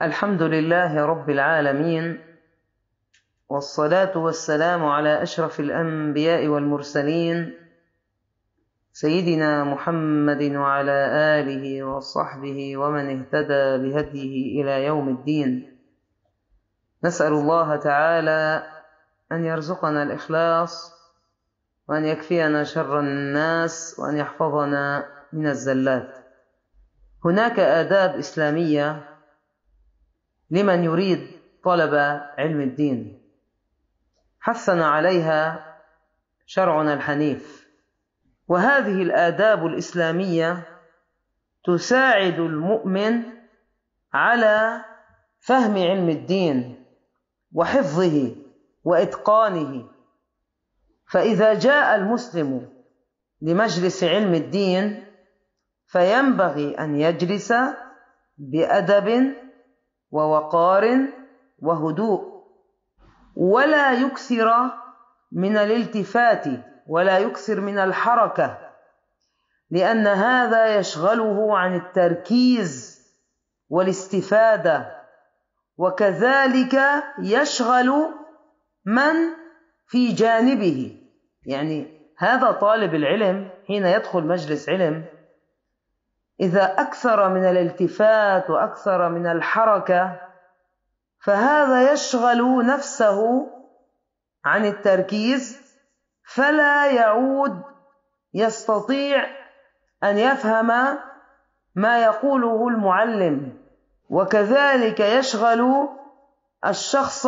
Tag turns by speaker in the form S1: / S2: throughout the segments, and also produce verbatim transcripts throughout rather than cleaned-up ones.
S1: الحمد لله رب العالمين، والصلاة والسلام على أشرف الأنبياء والمرسلين سيدنا محمد وعلى آله وصحبه ومن اهتدى بهديه إلى يوم الدين. نسأل الله تعالى أن يرزقنا الإخلاص، وأن يكفينا شر الناس، وأن يحفظنا من الزلات. هناك آداب إسلامية لمن يريد طلب علم الدين، حثنا عليها شرعنا الحنيف، وهذه الآداب الإسلامية تساعد المؤمن على فهم علم الدين وحفظه وإتقانه. فإذا جاء المسلم لمجلس علم الدين فينبغي أن يجلس بأدب ووقار وهدوء، ولا يكثر من الالتفات ولا يكثر من الحركة، لأن هذا يشغله عن التركيز والاستفادة، وكذلك يشغل من في جانبه. يعني هذا طالب العلم حين يدخل مجلس علم إذا أكثر من الالتفات وأكثر من الحركة فهذا يشغل نفسه عن التركيز، فلا يعود يستطيع أن يفهم ما يقوله المعلم، وكذلك يشغل الشخص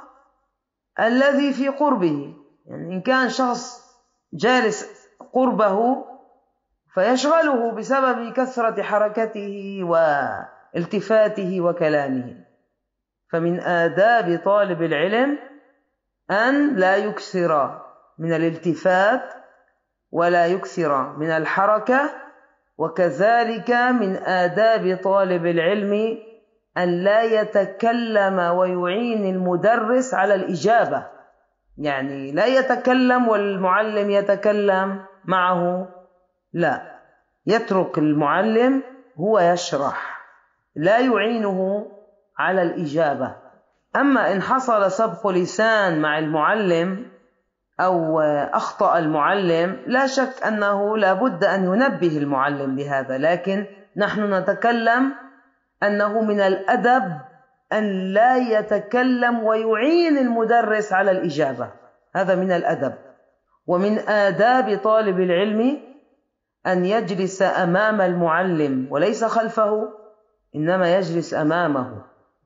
S1: الذي في قربه. يعني إن كان شخص جالس قربه فيشغله بسبب كثرة حركته والتفاته وكلامه. فمن آداب طالب العلم أن لا يكثر من الالتفات ولا يكثر من الحركة، وكذلك من آداب طالب العلم أن لا يتكلم ويعين المدرس على الإجابة. يعني لا يتكلم والمعلم يتكلم معه، لا، يترك المعلم هو يشرح، لا يعينه على الإجابة. أما إن حصل سبق لسان مع المعلم أو أخطأ المعلم لا شك أنه لا بد أن ينبه المعلم لهذا، لكن نحن نتكلم أنه من الأدب أن لا يتكلم ويعين المدرس على الإجابة، هذا من الأدب. ومن آداب طالب العلم أن يجلس أمام المعلم وليس خلفه، إنما يجلس أمامه.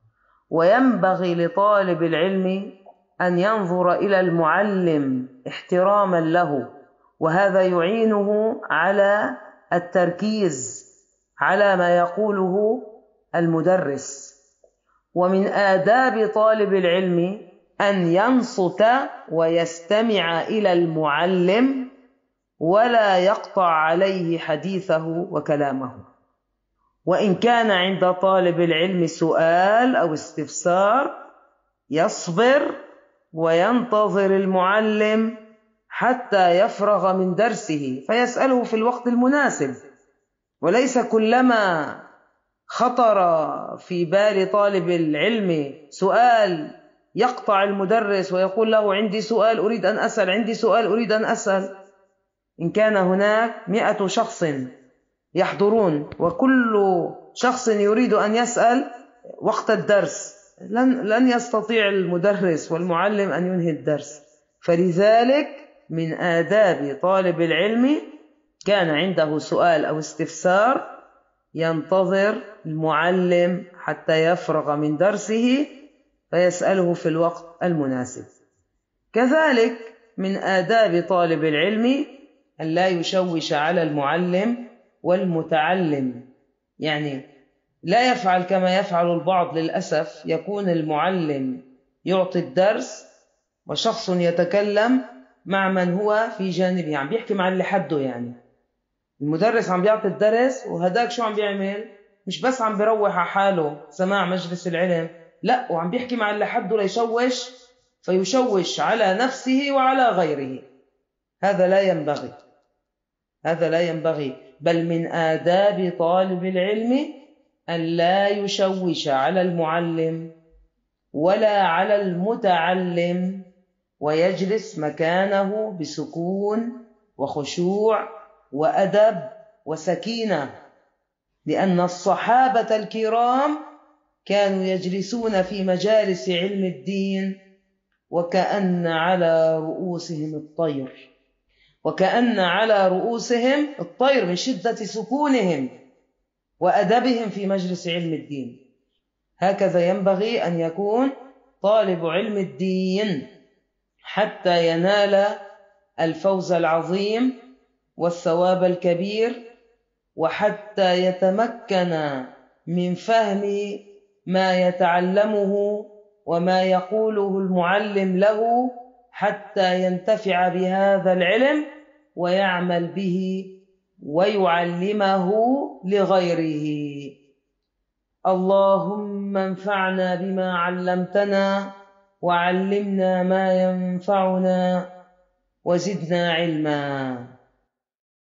S1: وينبغي لطالب العلم أن ينظر إلى المعلم احتراما له، وهذا يعينه على التركيز على ما يقوله المدرس. ومن آداب طالب العلم أن ينصت ويستمع إلى المعلم ولا يقطع عليه حديثه وكلامه. وإن كان عند طالب العلم سؤال أو استفسار يصبر وينتظر المعلم حتى يفرغ من درسه فيسأله في الوقت المناسب، وليس كلما خطر في بال طالب العلم سؤال يقطع المدرس ويقول له عندي سؤال أريد أن أسأل، عندي سؤال أريد أن أسأل. إن كان هناك مئة شخص يحضرون وكل شخص يريد أن يسأل وقت الدرس لن, لن يستطيع المدرس والمعلم أن ينهي الدرس. فلذلك من آداب طالب العلم كان عنده سؤال أو استفسار ينتظر المعلم حتى يفرغ من درسه فيسأله في الوقت المناسب. كذلك من آداب طالب العلم أن لا يشوش على المعلم والمتعلم، يعني لا يفعل كما يفعل البعض للأسف، يكون المعلم يعطي الدرس وشخص يتكلم مع من هو في جانبه، عم بيحكي مع اللي حده. يعني المدرس عم بيعطي الدرس وهداك شو عم بيعمل؟ مش بس عم بيروح على حاله سماع مجلس العلم، لا، وعم بيحكي مع اللي حده ليشوش، فيشوش على نفسه وعلى غيره. هذا لا ينبغي، هذا لا ينبغي. بل من آداب طالب العلم أن لا يشوش على المعلم ولا على المتعلم، ويجلس مكانه بسكون وخشوع وأدب وسكينة، لأن الصحابة الكرام كانوا يجلسون في مجالس علم الدين وكأن على رؤوسهم الطير، وكأن على رؤوسهم الطير من شدة سكونهم وأدبهم في مجلس علم الدين. هكذا ينبغي أن يكون طالب علم الدين حتى ينال الفوز العظيم والثواب الكبير، وحتى يتمكن من فهم ما يتعلمه وما يقوله المعلم له، حتى ينتفع بهذا العلم ويعمل به ويعلمه لغيره. اللهم انفعنا بما علمتنا وعلمنا ما ينفعنا وزدنا علما.